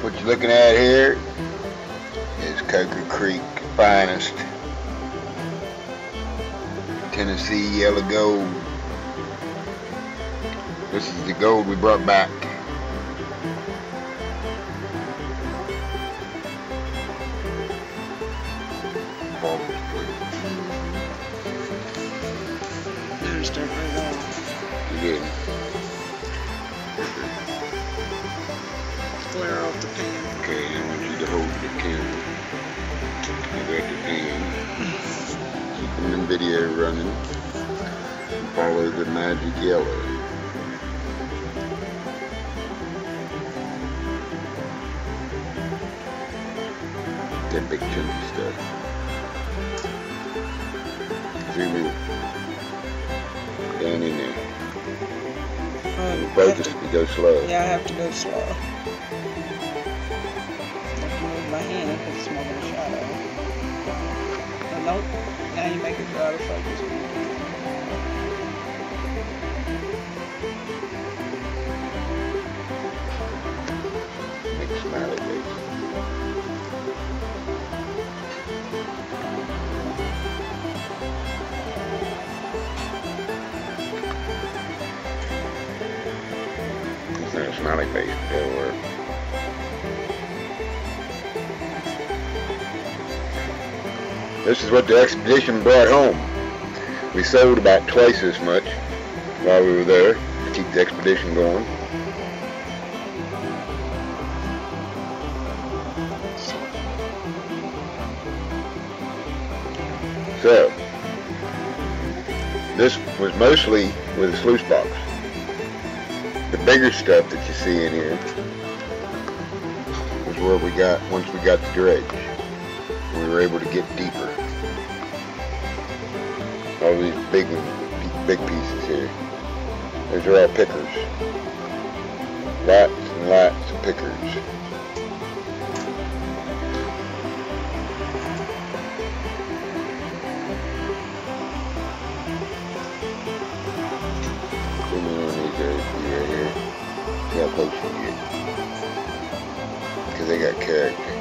What you're looking at here is Coker Creek finest Tennessee yellow gold. This is the gold we brought back. Start right off. You did. Flare off the pan. Okay, I want you to hold the camera. I got the pan. Keeping the video running. And follow the magic yellow. That big chunky stuff. Zoom in. Down in there. Focus, you go slow. Yeah, I have to go slow. I have to move my hand because it's more than a shadow. But nope, now you make it go out of focus. Make a smiley face. Smiley face, that'll work. This is what the Expedition brought home. We sold about twice as much while we were there to keep the Expedition going. So, this was mostly with a sluice box. The bigger stuff that you see in here is where we got, once we got the dredge, we were able to get deeper. All these big pieces here. Those are all pickers. Lots and lots of pickers. How close you get, because they got character.